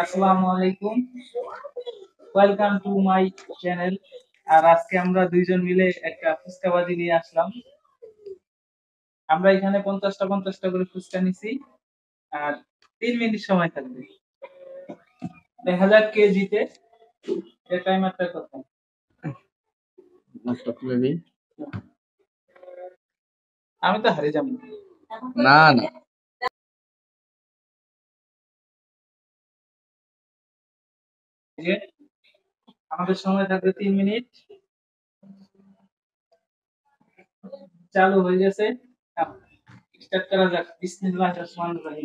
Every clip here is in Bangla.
আসসালামু আলাইকুম, ওয়েলকাম টু মাই চ্যানেল। আর আজকে আমরা দুইজন মিলে একটা ফুচকাবাজি নিয়ে আসলাম। আমরা এখানে 50টা করে ফুচকা নিছি। আর 3 মিনিট সময় থাকবে, দেখা যাক কে জিতে। টাইমারটা কত? আমি তো হারে যাবো। না না, আমাদের সময় থাকবে 3 মিনিট। চালু হয়ে গেছে, স্টার্ট করা যাক। বিসমিল্লাহির রহমানির রহিম।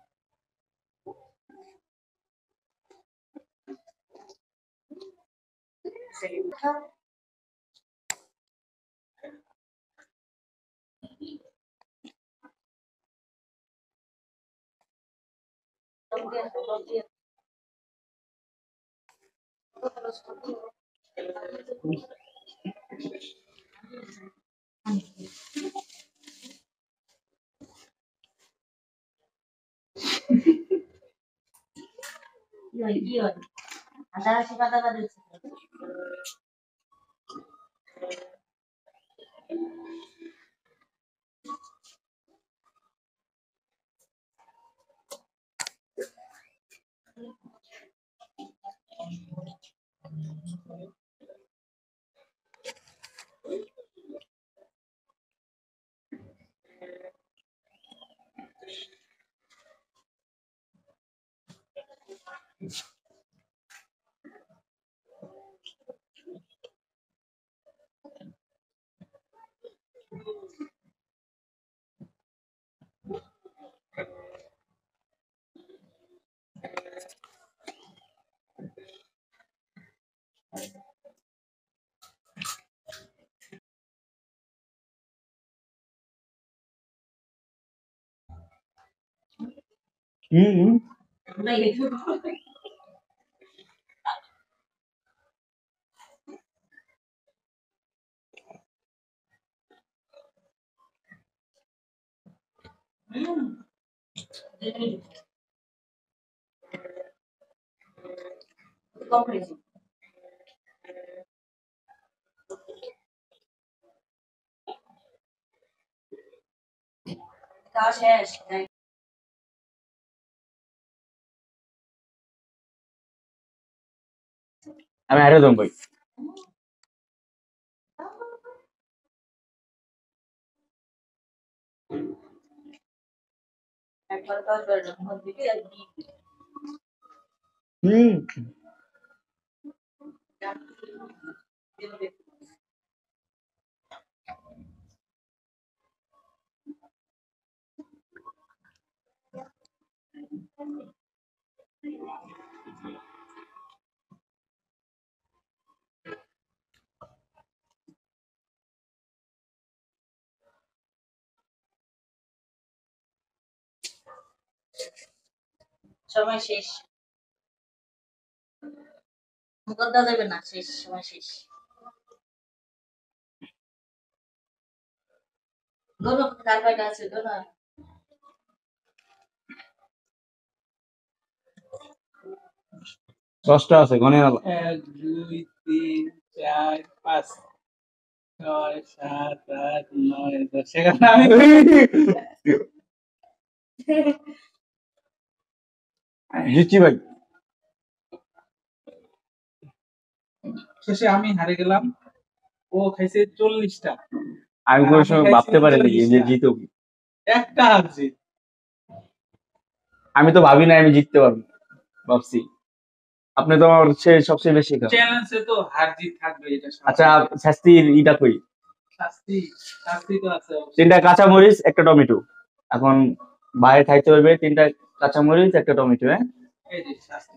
আমি হারিয়ে দেবো ভাই। হুম, সময় শেষ। মুকদ্দা দেবে না, শেষ, সময় শেষ। দোনো কার কয়টা আছে? দোনো 10টা আছে, গনে না। 1 2 3 4 5 6 7 8 9 10। সেখানে আমি জিতছি ভাই। শেষে আমি হারে গেলাম। ও খাইছে 40টা। আমি আর কোনো আমি সময় খাইছি ভাবতে পারিনি যে 39টা। জিতব। একটা হারছি। আমি তো ভাবি না আমি জিততে পারবো, ভাবছি আপনি তো আমার সবচেয়ে বেশি খান। চ্যালেঞ্জে তো হার জিত থাকবে, এটা আচ্ছা, স্বাভাবিক। শাস্তির ইটা কই? শাস্তি, শাস্তি তো আছে অবশ্যই। 3টা কাঁচামরিচ, একটা টমেটো। এখন বাইরে খাইতে হবে 3টা কাঁচামরিচ, একটা টমেটো। হ্যাঁ, এই যে শাস্তি।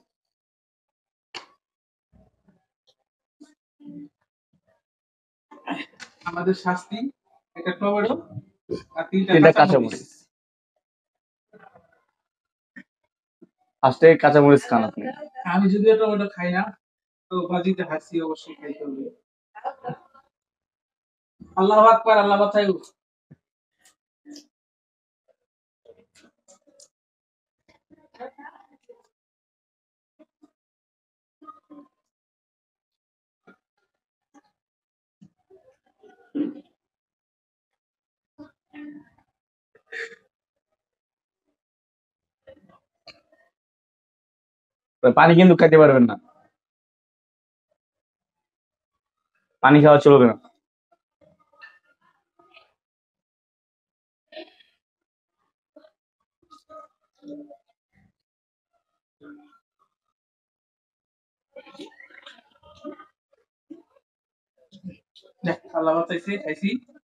আমাদের শাস্তি একটা টমেটো আর 3টা 3টা কাঁচা মরিচ। কাঁচামরিচ। ফার্স্টে কাঁচামরিচ খান আপনি। আমি যদিও টমেটো খাই না, তো বাজিতে হাসি অবশ্যই খাইতে হবে। আল্লাহু আকবার, আল্লাহ বাঁচাইও। পানি কিন্তু খাইতে পারবেন না, পানি খাওয়া চলবে না। দেখ, আল্লাহ বাঁচাইছে, আইছি।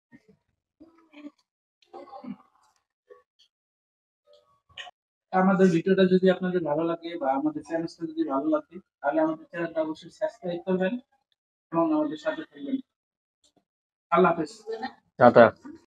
আমাদের ভিডিওটা যদি আপনাদের ভালো লাগে বা আমাদের চ্যানেলটা যদি ভালো লাগে, তাহলে আমাদের চ্যানেলটা অবশ্যই সাবস্ক্রাইব করবেন এবং আমাদের সাথে থাকবেন। আল্লাহ হাফেজ। টাটা।